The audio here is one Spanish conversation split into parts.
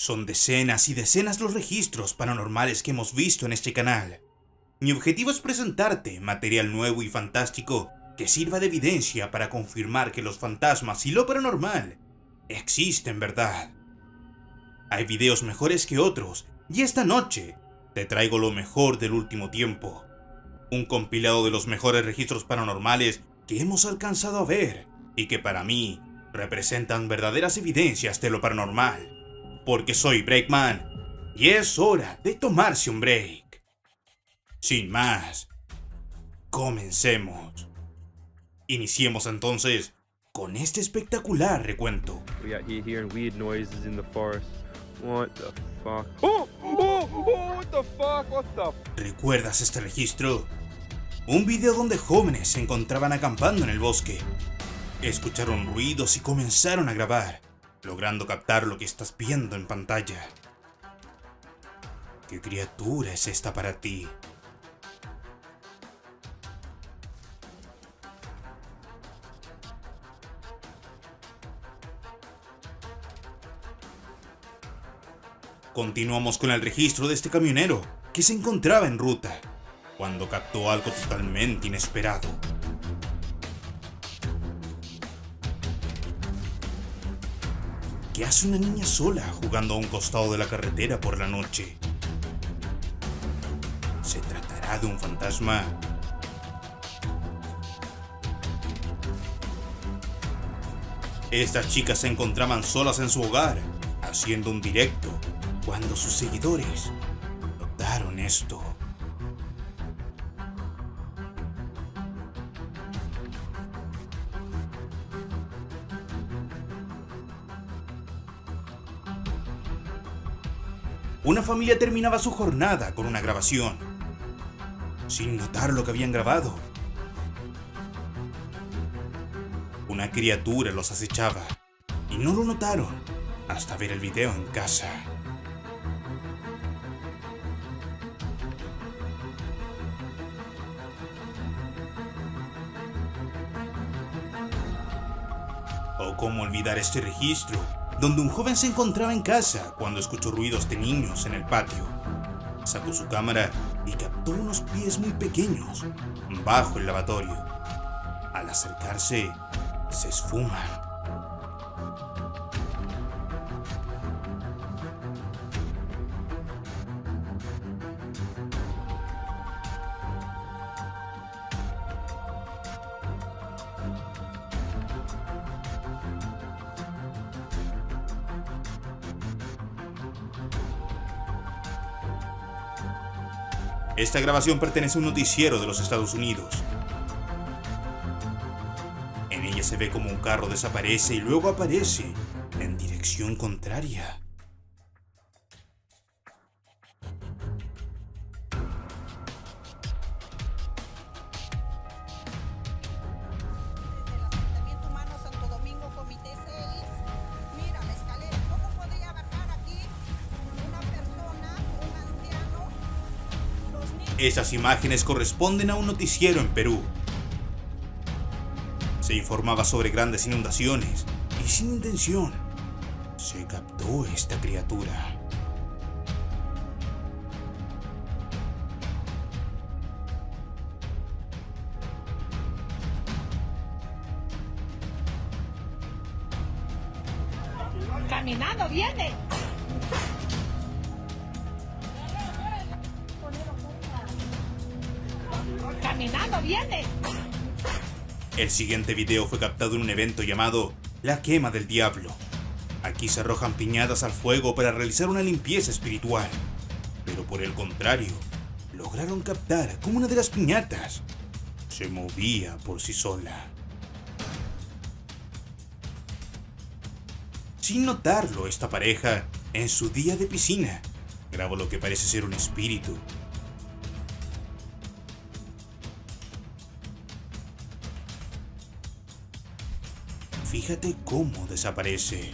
Son decenas y decenas los registros paranormales que hemos visto en este canal. Mi objetivo es presentarte material nuevo y fantástico que sirva de evidencia para confirmar que los fantasmas y lo paranormal existen, ¿verdad? Hay videos mejores que otros, y esta noche te traigo lo mejor del último tiempo. Un compilado de los mejores registros paranormales que hemos alcanzado a ver y que para mí representan verdaderas evidencias de lo paranormal. Porque soy Breakman y es hora de tomarse un break. Sin más, comencemos. Iniciemos entonces con este espectacular recuento. We got hearing weird noises in the forest. What the fuck? What the fuck? What the? ¿Recuerdas este registro? Un video donde jóvenes se encontraban acampando en el bosque. Escucharon ruidos y comenzaron a grabar, logrando captar lo que estás viendo en pantalla. ¿Qué criatura es esta para ti? Continuamos con el registro de este camionero que se encontraba en ruta cuando captó algo totalmente inesperado. ¿Qué hace una niña sola jugando a un costado de la carretera por la noche? ¿Se tratará de un fantasma? Estas chicas se encontraban solas en su hogar, haciendo un directo, cuando sus seguidores notaron esto. Una familia terminaba su jornada con una grabación, sin notar lo que habían grabado. Una criatura los acechaba y no lo notaron hasta ver el video en casa. O cómo olvidar este registro, donde un joven se encontraba en casa cuando escuchó ruidos de niños en el patio. Sacó su cámara y captó unos pies muy pequeños bajo el lavatorio. Al acercarse, se esfuman. Esta grabación pertenece a un noticiero de los Estados Unidos. En ella se ve como un carro desaparece y luego aparece en dirección contraria. Esas imágenes corresponden a un noticiero en Perú. Se informaba sobre grandes inundaciones y sin intención se captó esta criatura. Caminando viene. Caminando viene. El siguiente video fue captado en un evento llamado La Quema del Diablo. Aquí se arrojan piñatas al fuego para realizar una limpieza espiritual. Pero por el contrario, lograron captar cómo una de las piñatas se movía por sí sola. Sin notarlo, esta pareja, en su día de piscina, grabó lo que parece ser un espíritu. Fíjate cómo desaparece.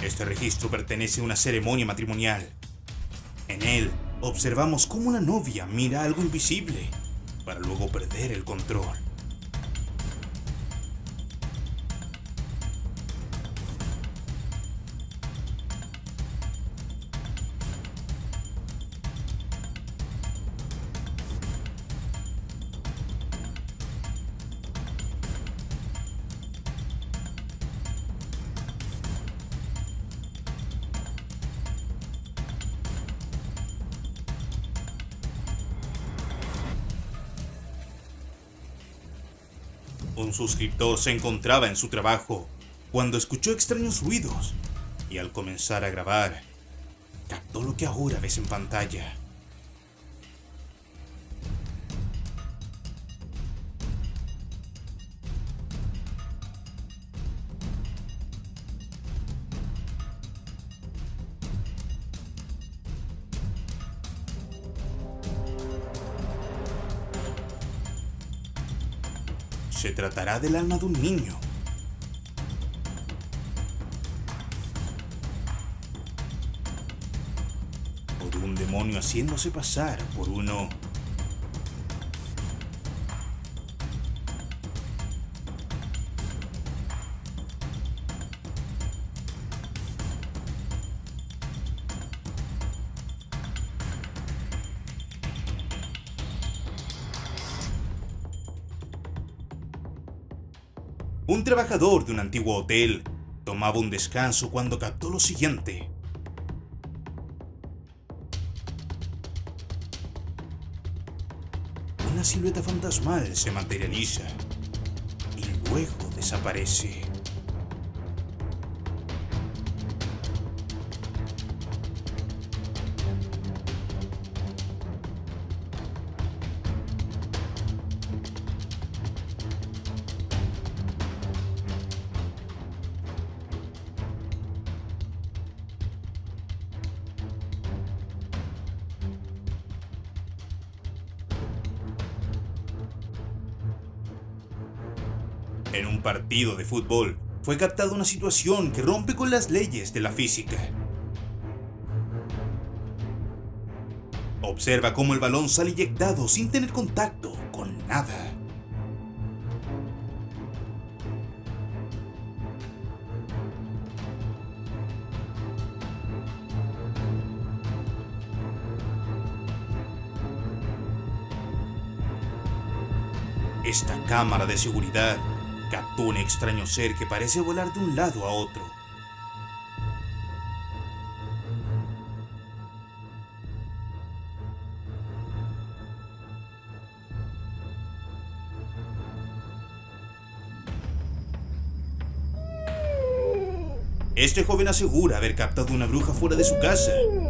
Este registro pertenece a una ceremonia matrimonial. En él, observamos cómo la novia mira algo invisible para luego perder el control. Un suscriptor se encontraba en su trabajo cuando escuchó extraños ruidos y al comenzar a grabar, captó lo que ahora ves en pantalla. Se tratará del alma de un niño. O de un demonio haciéndose pasar por uno. Un trabajador de un antiguo hotel tomaba un descanso cuando captó lo siguiente. Una silueta fantasmal se materializa y luego desaparece. En un partido de fútbol, fue captada una situación que rompe con las leyes de la física. Observa cómo el balón sale eyectado sin tener contacto con nada. Esta cámara de seguridad captó un extraño ser que parece volar de un lado a otro. Este joven asegura haber captado una bruja fuera de su casa.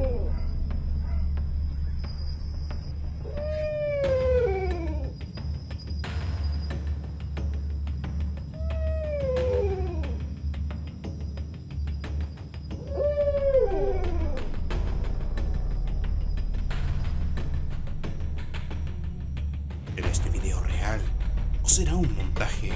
¿Era este video real o será un montaje?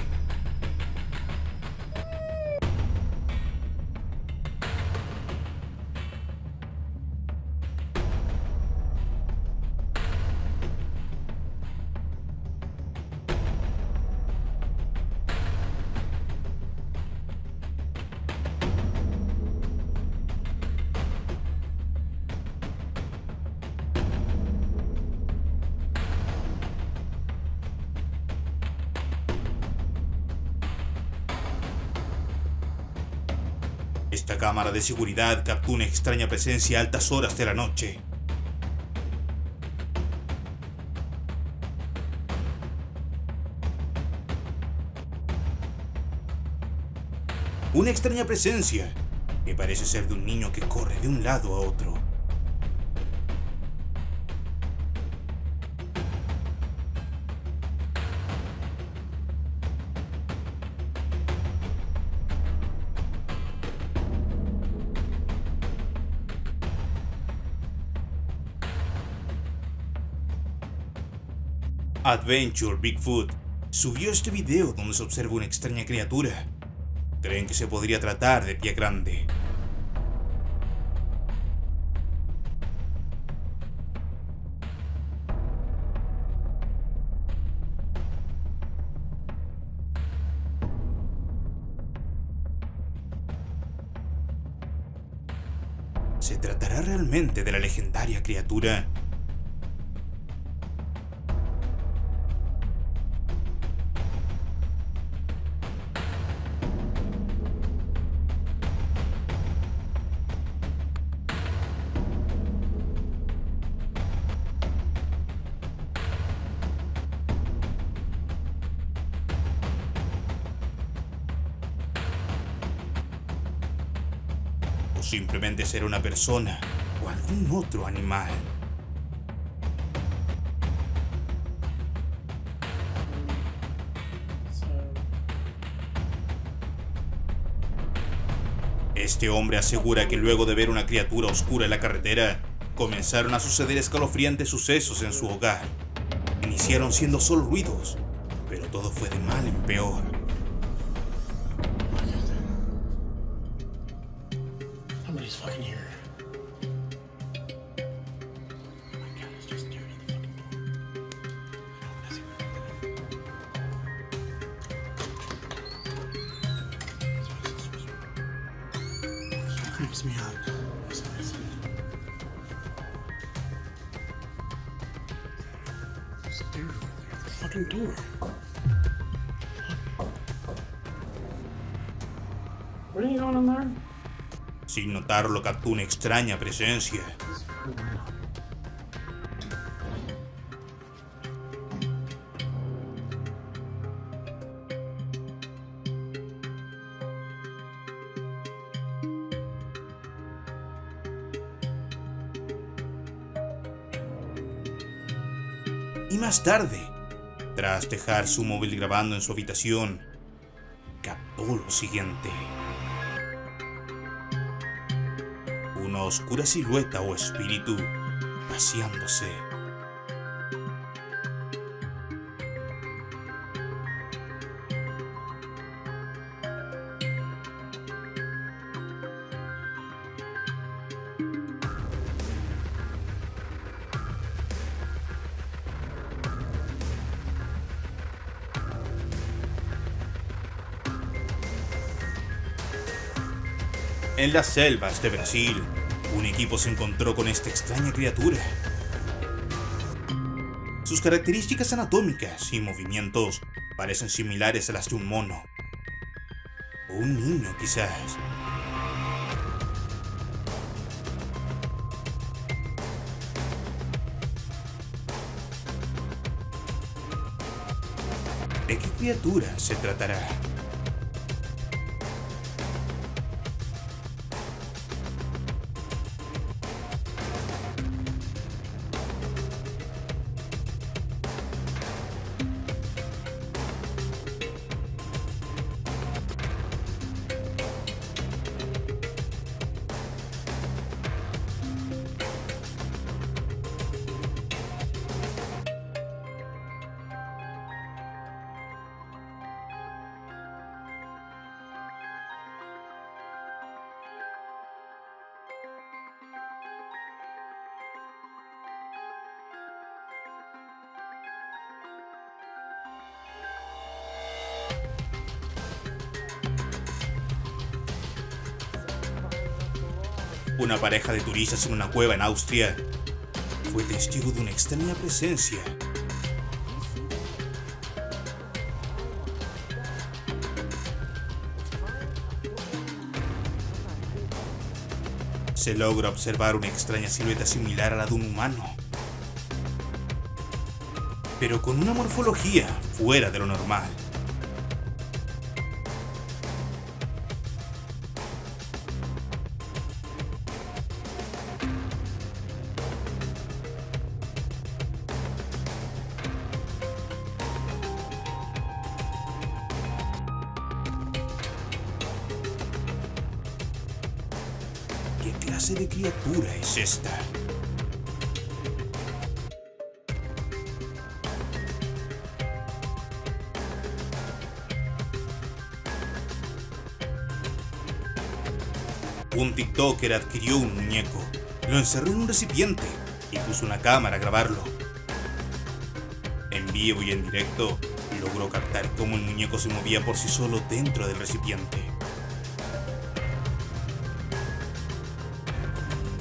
Esta cámara de seguridad captó una extraña presencia a altas horas de la noche. Una extraña presencia que parece ser de un niño que corre de un lado a otro. Adventure Bigfoot subió este video donde se observa una extraña criatura. Creen que se podría tratar de Pie Grande. ¿Se tratará realmente de la legendaria criatura? ¿O simplemente será una persona o algún otro animal? Este hombre asegura que luego de ver una criatura oscura en la carretera, comenzaron a suceder escalofriantes sucesos en su hogar. Iniciaron siendo solo ruidos, pero todo fue de mal en peor. Somebody's fucking here. Oh my God, it's just staring at the fucking door. It creeps me out. For some reason. Staring at the fucking door. What are you doing in there? Sin notarlo, captó una extraña presencia. Y más tarde, tras dejar su móvil grabando en su habitación, captó lo siguiente. Una oscura silueta o espíritu paseándose. En las selvas de Brasil, un equipo se encontró con esta extraña criatura. Sus características anatómicas y movimientos parecen similares a las de un mono. O un niño, quizás. ¿De qué criatura se tratará? Una pareja de turistas en una cueva en Austria fue testigo de una extraña presencia. Se logra observar una extraña silueta similar a la de un humano, pero con una morfología fuera de lo normal. ¿Qué clase de criatura es esta? Un TikToker adquirió un muñeco, lo encerró en un recipiente y puso una cámara a grabarlo. En vivo y en directo, logró captar cómo el muñeco se movía por sí solo dentro del recipiente.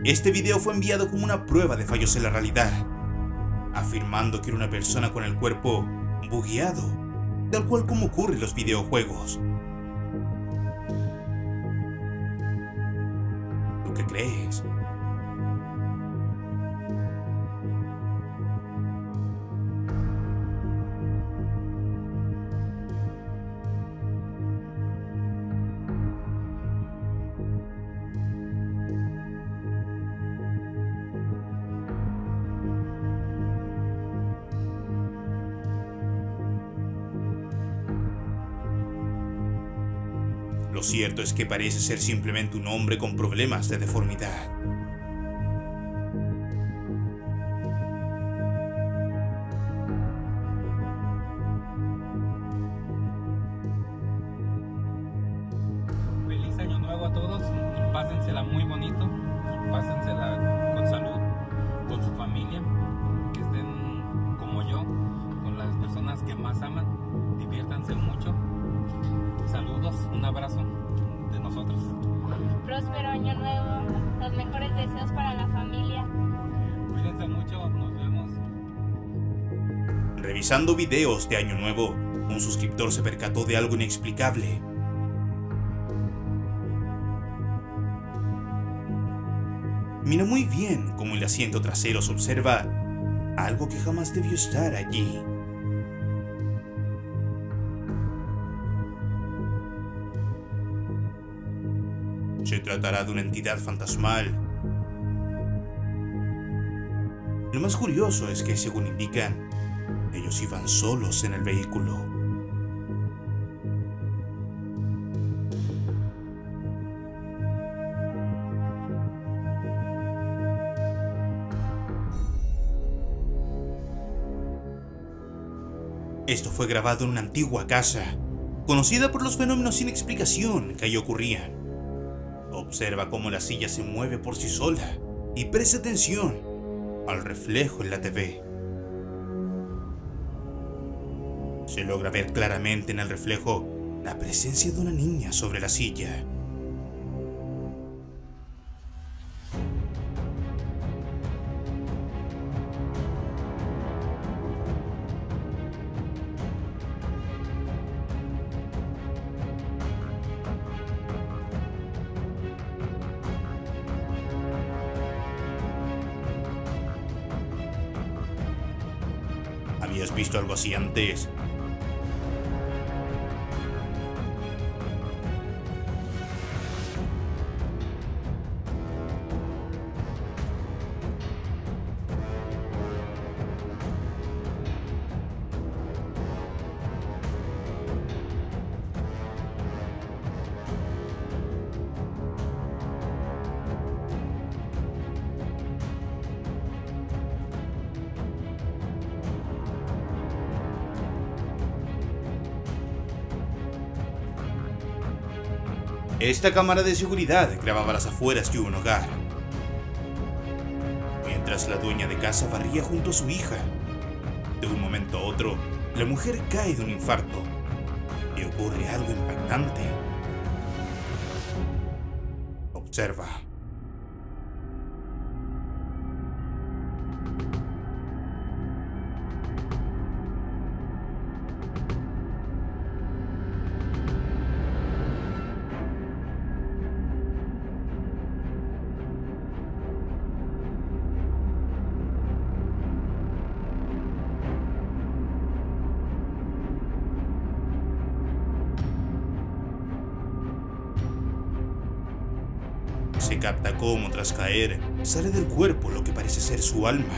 Este video fue enviado como una prueba de fallos en la realidad, afirmando que era una persona con el cuerpo bugueado, tal cual como ocurre en los videojuegos. ¿Tú qué crees? Lo cierto es que parece ser simplemente un hombre con problemas de deformidad. Feliz año nuevo a todos, pásensela muy bonito, pásensela con salud, con su familia, que estén como yo, con las personas que más aman, diviértanse mucho. Saludos, un abrazo de nosotros. Próspero año nuevo, los mejores deseos para la familia. Cuídense mucho, nos vemos. Revisando videos de Año Nuevo, un suscriptor se percató de algo inexplicable. Mira muy bien cómo el asiento trasero se observa algo que jamás debió estar allí. ¿Se tratará de una entidad fantasmal? Lo más curioso es que, según indican, ellos iban solos en el vehículo. Esto fue grabado en una antigua casa, conocida por los fenómenos sin explicación que allí ocurrían. Observa cómo la silla se mueve por sí sola y presta atención al reflejo en la TV. Se logra ver claramente en el reflejo la presencia de una niña sobre la silla. ¿Habías visto algo así antes? Esta cámara de seguridad grababa las afueras de un hogar, mientras la dueña de casa barría junto a su hija. De un momento a otro, la mujer cae de un infarto y ocurre algo impactante. Observa. Se capta cómo, tras caer, sale del cuerpo lo que parece ser su alma.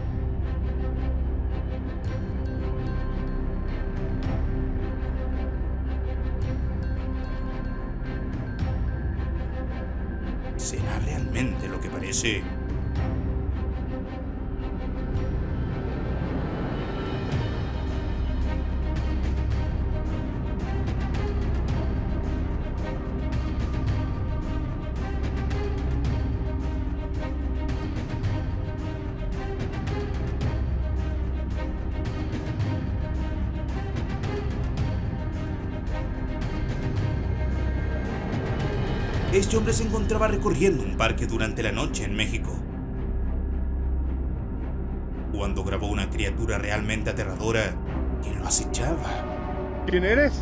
¿Será realmente lo que parece? Este hombre se encontraba recorriendo un parque durante la noche en México, cuando grabó una criatura realmente aterradora que lo acechaba. ¿Quién eres?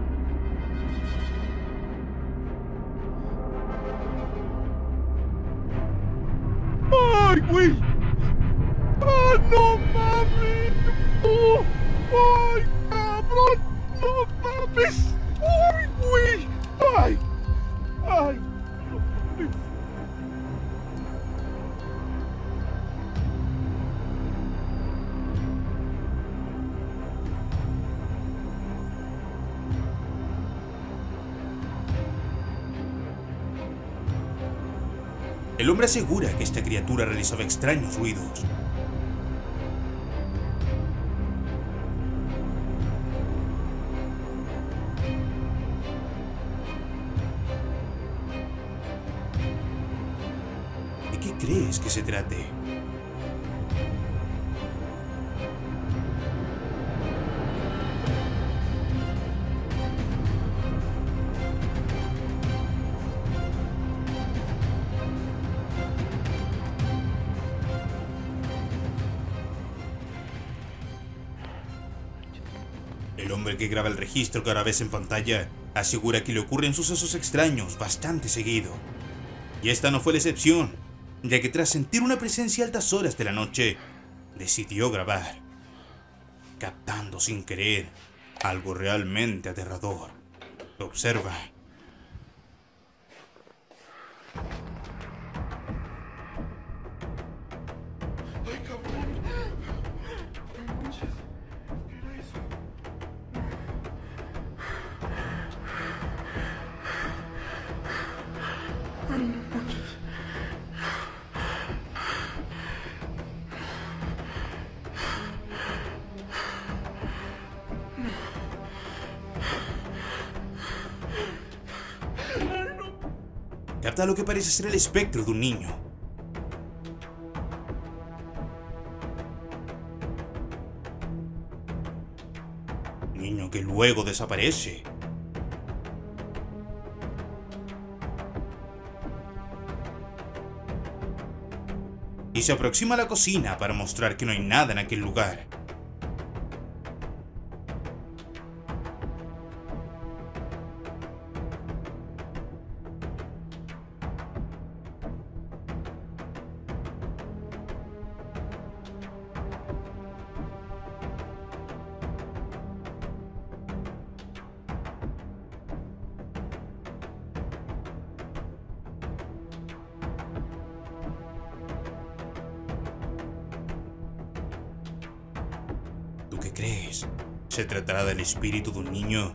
¡Ay, güey! ¡Ah, no mames! ¡Oh! ¡Ay, cabrón! ¡No mames! ¡Ay, güey! ¡Ay! ¡Ay! El hombre asegura que esta criatura realizaba extraños ruidos. ¿De qué crees que se trate? El hombre que graba el registro que ahora ves en pantalla asegura que le ocurren sucesos extraños bastante seguido. Y esta no fue la excepción, ya que tras sentir una presencia a altas horas de la noche, decidió grabar, captando sin querer algo realmente aterrador. Observa. Capta lo que parece ser el espectro de un niño. Niño que luego desaparece. Y se aproxima a la cocina para mostrar que no hay nada en aquel lugar. ¿Tú qué crees? ¿Se tratará del espíritu de un niño?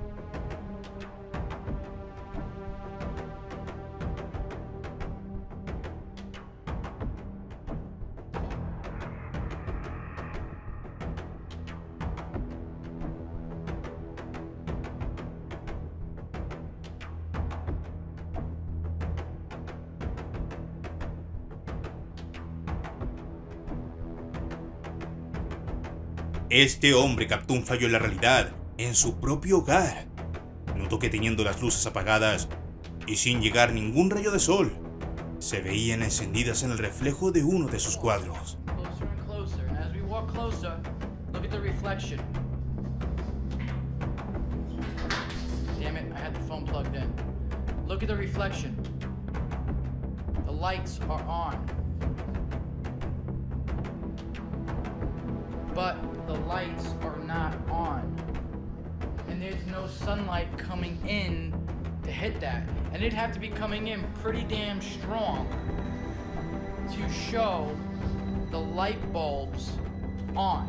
Este hombre captó un fallo en la realidad, en su propio hogar. Notó que teniendo las luces apagadas y sin llegar ningún rayo de sol, se veían encendidas en el reflejo de uno de sus cuadros. Closer and closer, and as we walk closer, look at the reflection. Damn it, I had the phone plugged in. Look at the reflection. The lights are on. But the lights are not on. And there's no sunlight coming in to hit that. And it'd have to be coming in pretty damn strong to show the light bulbs on.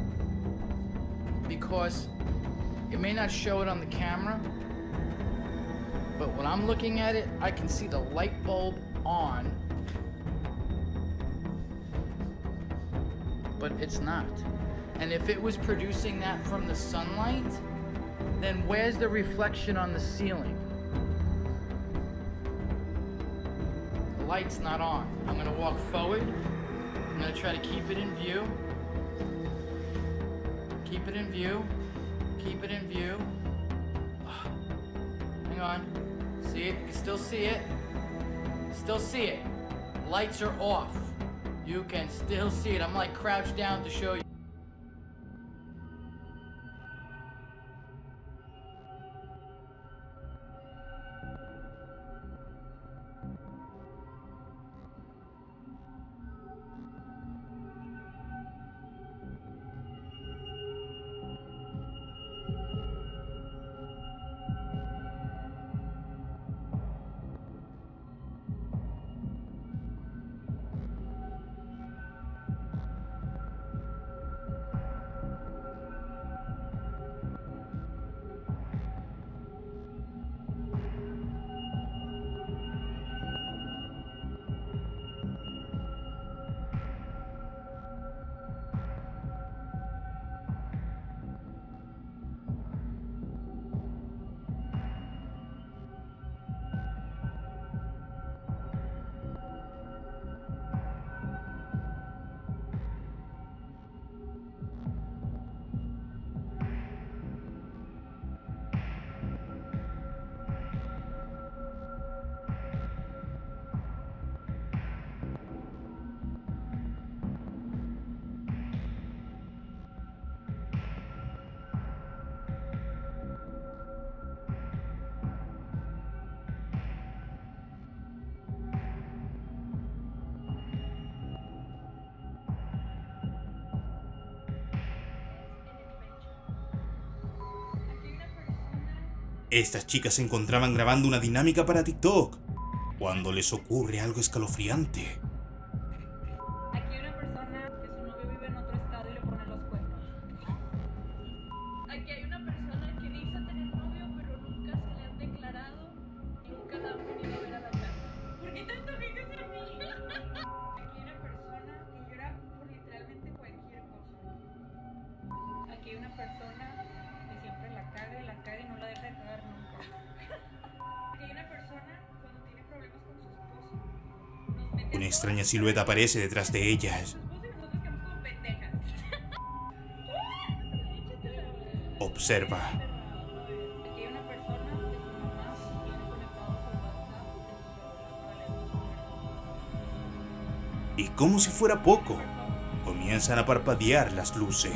Because it may not show it on the camera, but when I'm looking at it, I can see the light bulb on, but it's not. And if it was producing that from the sunlight, then where's the reflection on the ceiling? The light's not on. I'm gonna walk forward. I'm gonna try to keep it in view. Keep it in view. Keep it in view. Hang on. See it? You can still see it. Still see it. Lights are off. You can still see it. I'm like crouched down to show you. Estas chicas se encontraban grabando una dinámica para TikTok cuando les ocurre algo escalofriante. Aquí hay una persona que su novio vive en otro estado y le pone los cuernos. Aquí hay una persona que dice tener novio pero nunca se le han declarado y nunca la han venido a ver a la casa. ¿Por qué tanto gente es a mí? Aquí hay una persona que llora por literalmente cualquier cosa. Aquí hay una persona que siempre la caga y no la deja de cagar nunca. Aquí hay una persona cuando tiene problemas con su esposo. Una extraña silueta aparece detrás de ellas. Observa. Aquí hay una persona que su mamá tiene conectado su WhatsApp. Y como si fuera poco, comienzan a parpadear las luces.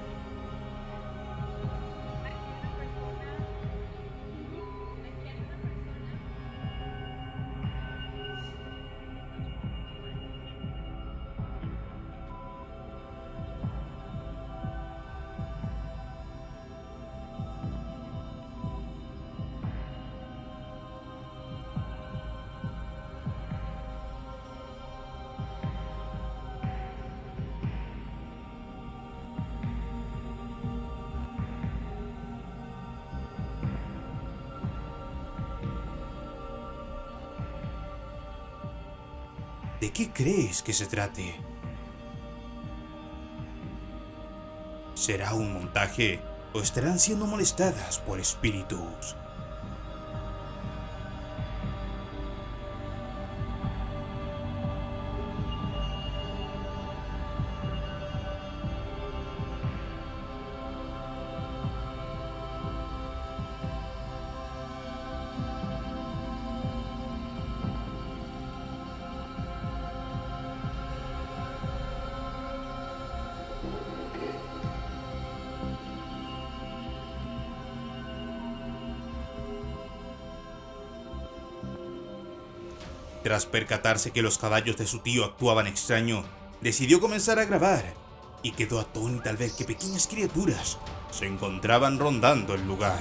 ¿De qué crees que se trate? ¿Será un montaje o estarán siendo molestadas por espíritus? Tras percatarse que los caballos de su tío actuaban extraño, decidió comenzar a grabar y quedó atónita al ver que pequeñas criaturas se encontraban rondando el lugar.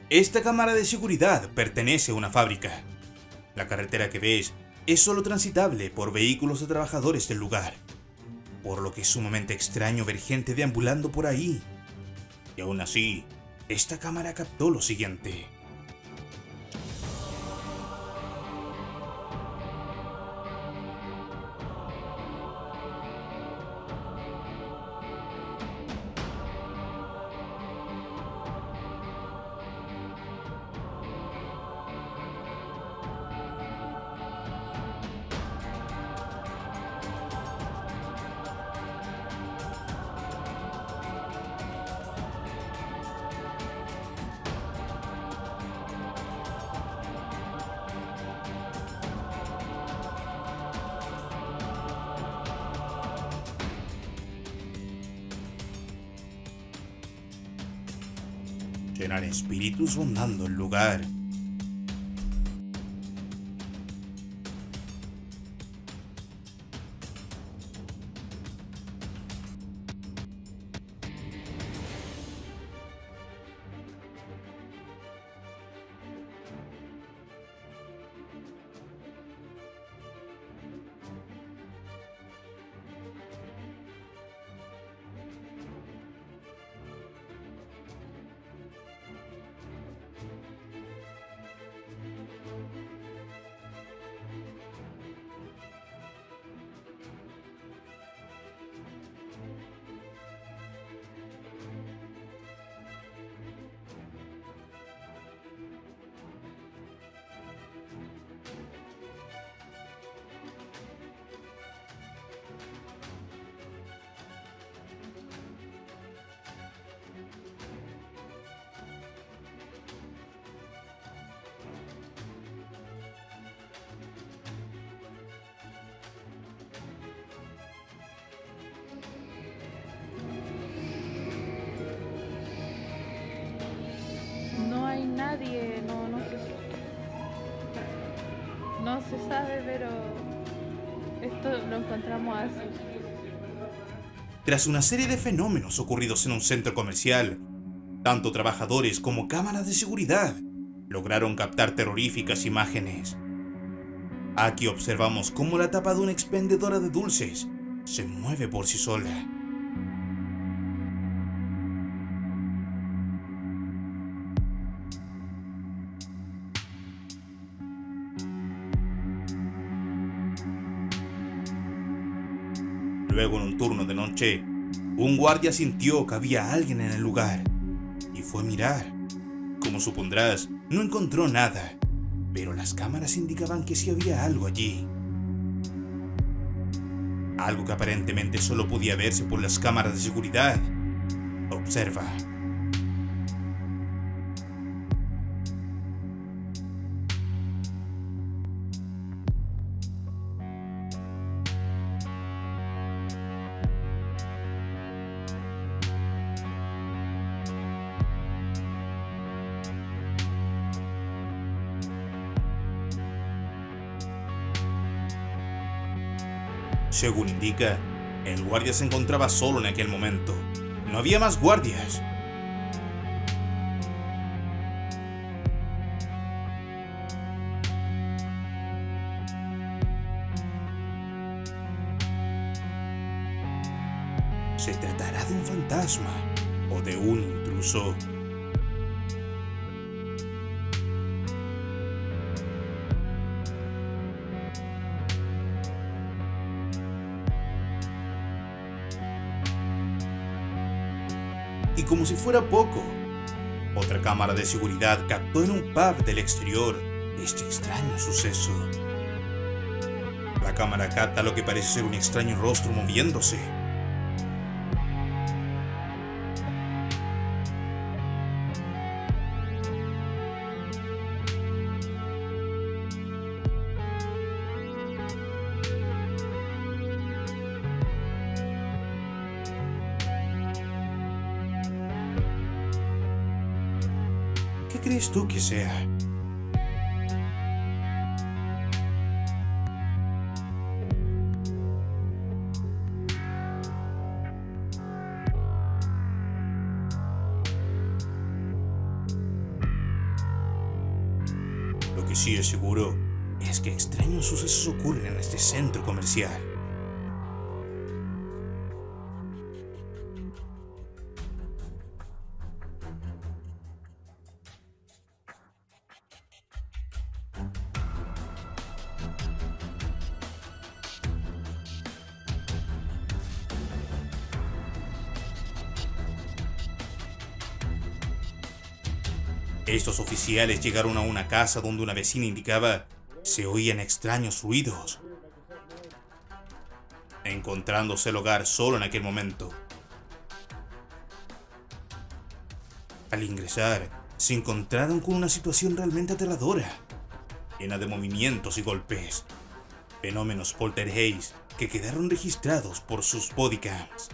Esta cámara de seguridad pertenece a una fábrica. La carretera que ves es solo transitable por vehículos de trabajadores del lugar, por lo que es sumamente extraño ver gente deambulando por ahí. Y aún así, esta cámara captó lo siguiente. Eran espíritus rondando el lugar. No hay nadie, no se sabe, pero esto lo encontramos así. Tras una serie de fenómenos ocurridos en un centro comercial, tanto trabajadores como cámaras de seguridad lograron captar terroríficas imágenes. Aquí observamos cómo la tapa de una expendedora de dulces se mueve por sí sola. Luego, en un turno de noche, un guardia sintió que había alguien en el lugar y fue a mirar. Como supondrás, no encontró nada, pero las cámaras indicaban que sí había algo allí. Algo que aparentemente solo podía verse por las cámaras de seguridad. Observa. Según indica, el guardia se encontraba solo en aquel momento. No había más guardias. ¿Se tratará de un fantasma o de un intruso? Y como si fuera poco, otra cámara de seguridad captó en un pub del exterior este extraño suceso. La cámara capta lo que parece ser un extraño rostro moviéndose. ¿Qué crees tú que sea? sí es seguro es que extraños sucesos ocurren en este centro comercial. Estos oficiales llegaron a una casa donde una vecina indicaba se oían extraños ruidos, encontrándose el hogar solo en aquel momento. Al ingresar, se encontraron con una situación realmente aterradora, llena de movimientos y golpes, fenómenos poltergeist que quedaron registrados por sus bodycams.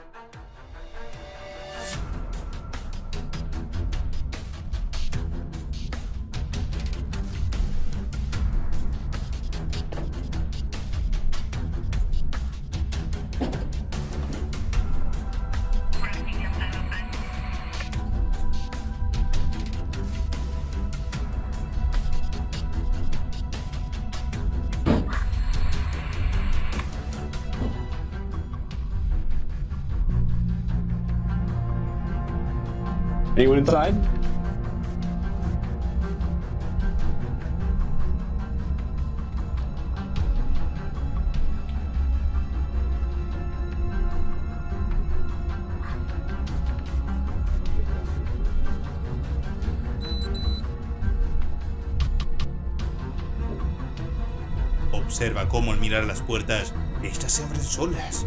Anyone inside? Observa cómo al mirar las puertas, estas se abren solas.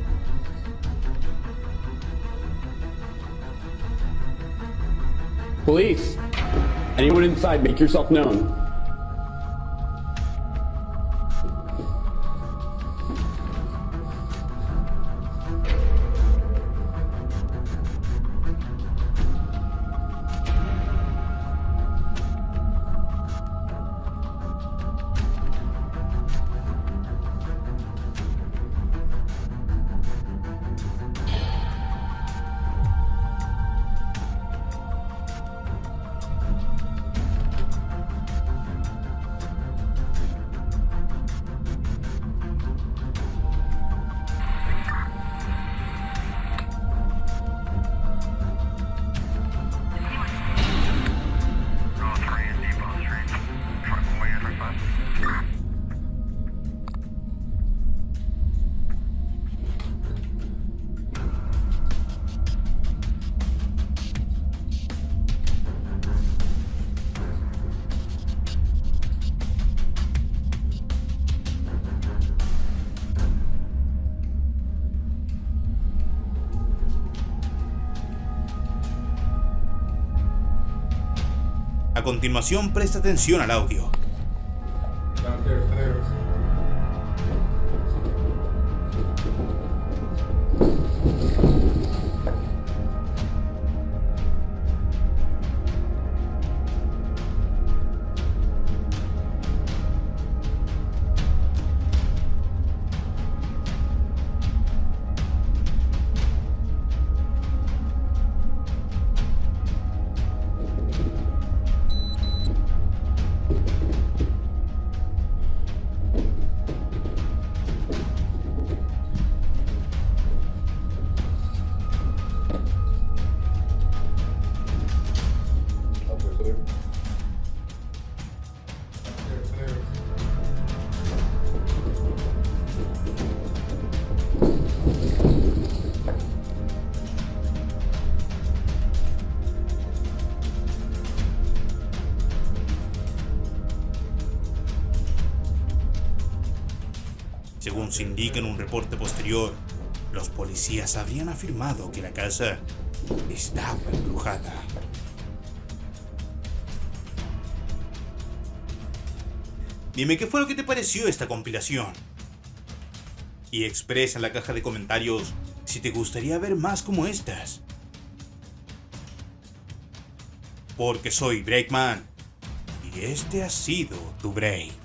Police! Anyone inside, make yourself known. A continuación, presta atención al audio. Según se indica en un reporte posterior, los policías habrían afirmado que la casa estaba embrujada. Dime qué fue lo que te pareció esta compilación. Y expresa en la caja de comentarios si te gustaría ver más como estas. Porque soy Breakman y este ha sido tu break.